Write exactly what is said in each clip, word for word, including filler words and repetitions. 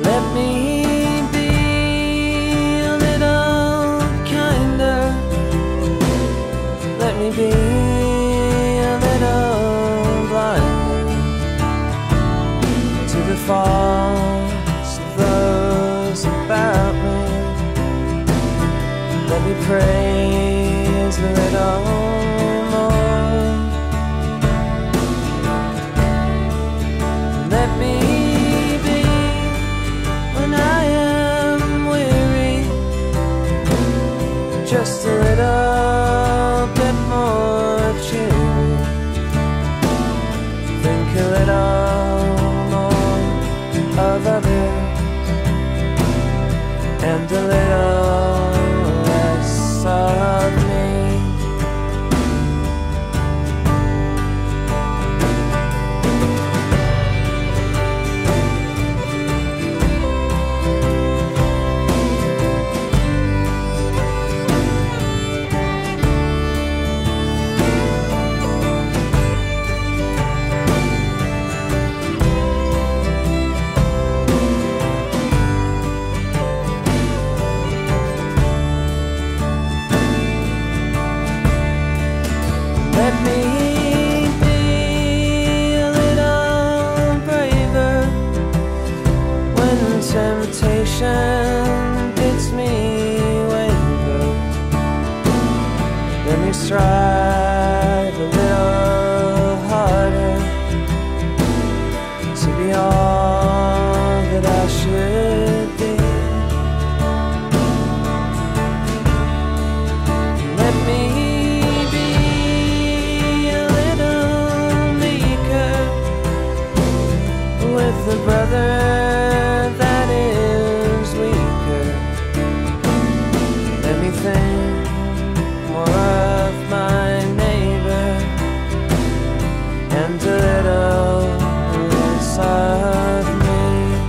Let me be a little kinder. Let me be a little blinder to the faults of those about me. Let me praise a little more. Let me be when I am weary, just a little bit more cheery. Think a little more of others and a little less of me. Let me be a little braver when temptation bids me waver. Let me strive a little harder to be all that I should be. Let me the brother that is weaker. Let me think more of my neighbor and a little less of me.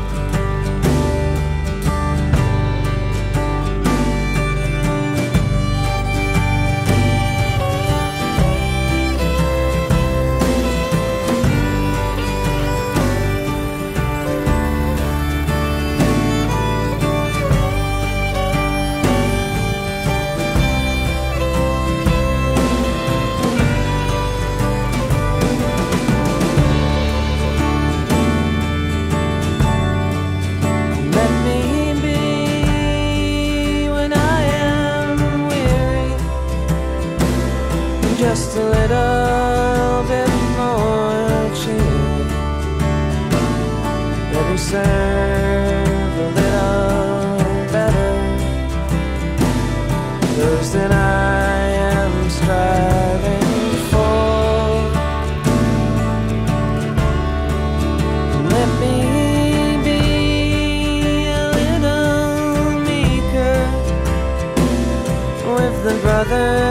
Just a little bit more cheery. Let me serve a little better those that I am striving for. Let me be a little meeker with the brother